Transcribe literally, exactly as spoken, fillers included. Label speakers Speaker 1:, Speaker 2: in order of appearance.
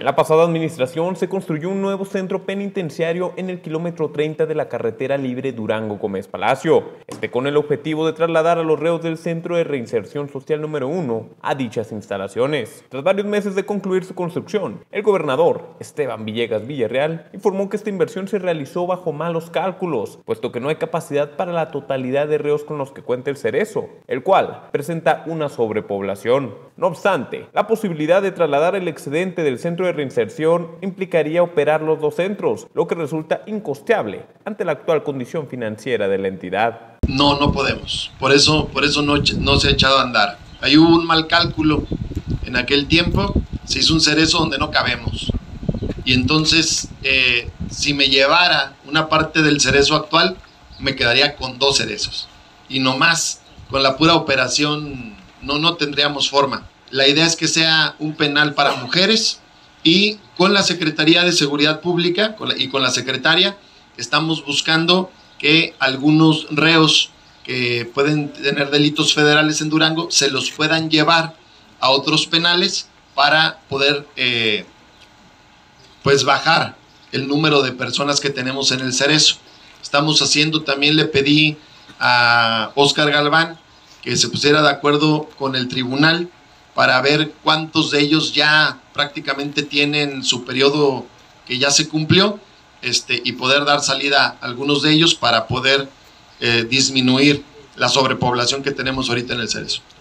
Speaker 1: En la pasada administración se construyó un nuevo centro penitenciario en el kilómetro treinta de la carretera libre Durango-Gómez Palacio, este con el objetivo de trasladar a los reos del Centro de Reinserción Social número uno a dichas instalaciones. Tras varios meses de concluir su construcción, el gobernador Esteban Villegas Villarreal informó que esta inversión se realizó bajo malos cálculos, puesto que no hay capacidad para la totalidad de reos con los que cuenta el Cerezo, el cual presenta una sobrepoblación. No obstante, la posibilidad de trasladar el excedente del centro de reinserción implicaría operar los dos centros, lo que resulta incosteable ante la actual condición financiera de la entidad.
Speaker 2: No, no podemos. Por eso, por eso no, no se ha echado a andar. Hay un mal cálculo en aquel tiempo, se hizo un Cerezo donde no cabemos. Y entonces, eh, si me llevara una parte del Cerezo actual, me quedaría con dos cerezos. Y no más, con la pura operación no, no tendríamos forma. La idea es que sea un penal para mujeres, y con la Secretaría de Seguridad Pública con la, y con la secretaria estamos buscando que algunos reos que pueden tener delitos federales en Durango se los puedan llevar a otros penales para poder eh, pues bajar el número de personas que tenemos en el Cerezo. Estamos haciendo, también le pedí a Óscar Galván que se pusiera de acuerdo con el tribunal para ver cuántos de ellos ya prácticamente tienen su periodo que ya se cumplió, este, y poder dar salida a algunos de ellos para poder eh, disminuir la sobrepoblación que tenemos ahorita en el Cerezo.